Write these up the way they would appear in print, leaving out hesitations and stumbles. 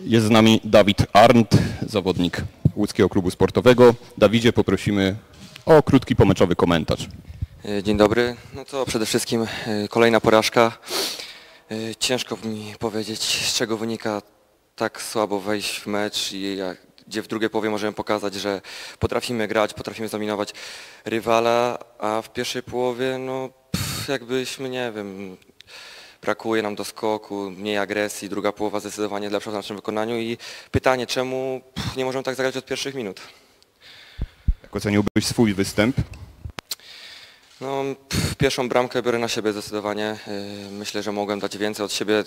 Jest z nami Dawid Arndt, zawodnik Łódzkiego Klubu Sportowego. Dawidzie, poprosimy o krótki pomeczowy komentarz. Dzień dobry. No to przede wszystkim kolejna porażka. Ciężko mi powiedzieć, z czego wynika tak słabo wejść w mecz i gdzie w drugiej połowie możemy pokazać, że potrafimy grać, potrafimy zdominować rywala, a w pierwszej połowie jakbyśmy, nie wiem, brakuje nam doskoku, mniej agresji, druga połowa zdecydowanie lepsza w naszym wykonaniu i pytanie, czemu nie możemy tak zagrać od pierwszych minut? Jak oceniłbyś swój występ? Pierwszą bramkę biorę na siebie zdecydowanie. Myślę, że mogłem dać więcej od siebie.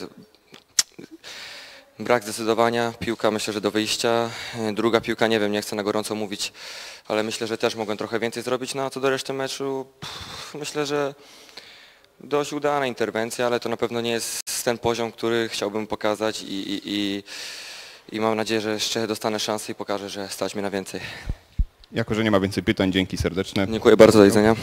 Brak zdecydowania, piłka myślę, że do wyjścia. Druga piłka, nie wiem, nie chcę na gorąco mówić, ale myślę, że też mogłem trochę więcej zrobić. No a co do reszty meczu, myślę, że dość udana interwencja, ale to na pewno nie jest ten poziom, który chciałbym pokazać i mam nadzieję, że jeszcze dostanę szansę i pokażę, że stać mnie na więcej. Jako że nie ma więcej pytań, dzięki serdeczne. Dziękuję bardzo, do widzenia.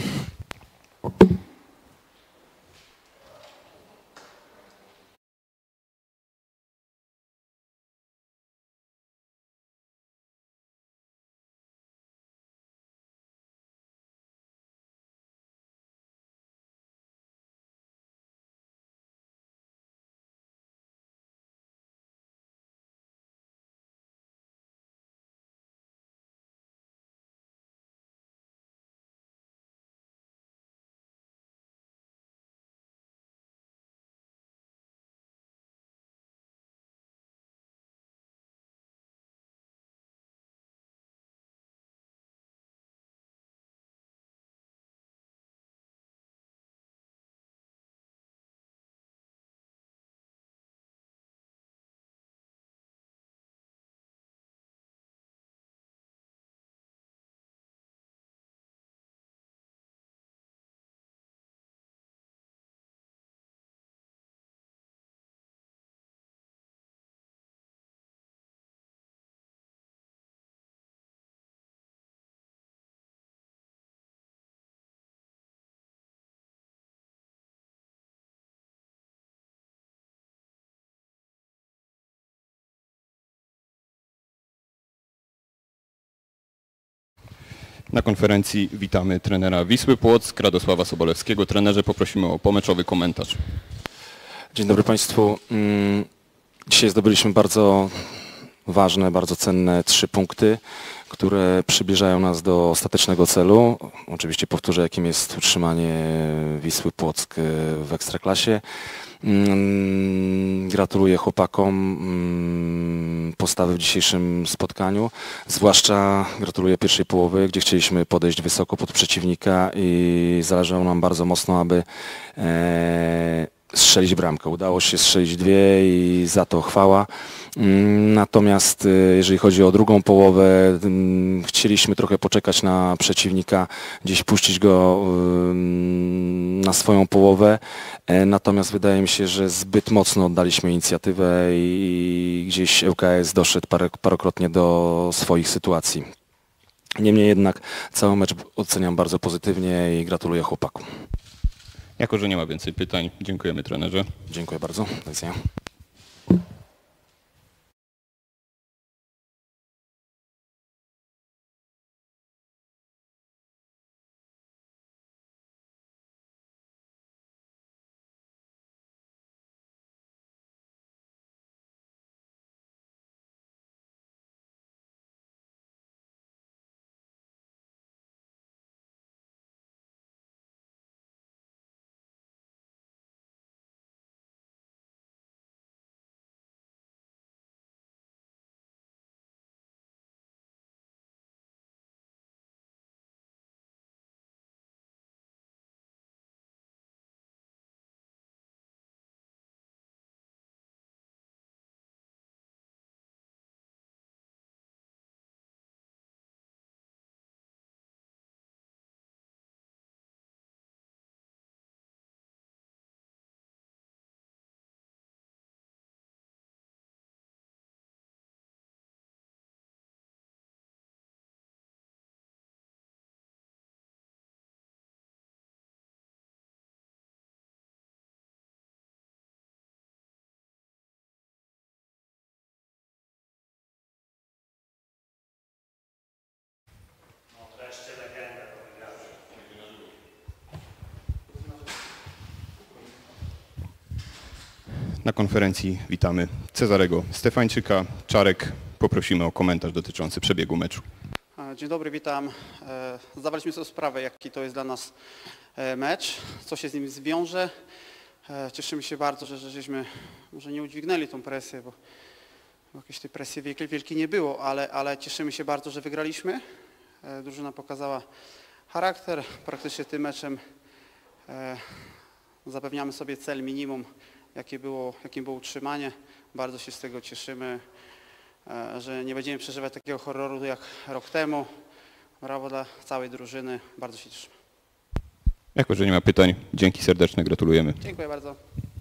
Na konferencji witamy trenera Wisły Płock, Radosława Sobolewskiego. Trenerze, poprosimy o pomeczowy komentarz. Dzień dobry Państwu. Dzisiaj zdobyliśmy bardzo ważne, bardzo cenne 3 punkty, które przybliżają nas do ostatecznego celu. Oczywiście powtórzę, jakim jest utrzymanie Wisły Płock w Ekstraklasie. Gratuluję chłopakom postawy w dzisiejszym spotkaniu. Zwłaszcza gratuluję pierwszej połowy, gdzie chcieliśmy podejść wysoko pod przeciwnika i zależało nam bardzo mocno, aby strzelić bramkę. Udało się strzelić 2 i za to chwała. Natomiast jeżeli chodzi o drugą połowę, chcieliśmy trochę poczekać na przeciwnika, gdzieś puścić go na swoją połowę. Natomiast wydaje mi się, że zbyt mocno oddaliśmy inicjatywę i gdzieś ŁKS doszedł parokrotnie do swoich sytuacji. Niemniej jednak cały mecz oceniam bardzo pozytywnie i gratuluję chłopakom. Jako że nie ma więcej pytań, dziękujemy trenerze. Dziękuję bardzo. Do widzenia. na konferencji witamy Cezarego Stefańczyka. Czarek, poprosimy o komentarz dotyczący przebiegu meczu. Dzień dobry, witam. Zdawaliśmy sobie sprawę, jaki to jest dla nas mecz, co się z nim zwiąże. Cieszymy się bardzo, że żeśmy może nie udźwignęli tą presję, bo jakiejś tej presji wielkiej nie było, ale cieszymy się bardzo, że wygraliśmy. Drużyna pokazała charakter. Praktycznie tym meczem zapewniamy sobie cel minimum, jakim było utrzymanie. Bardzo się z tego cieszymy, że nie będziemy przeżywać takiego horroru jak rok temu. Brawo dla całej drużyny, bardzo się cieszymy. Jako że nie ma pytań, dzięki serdeczne, gratulujemy. Dziękuję bardzo.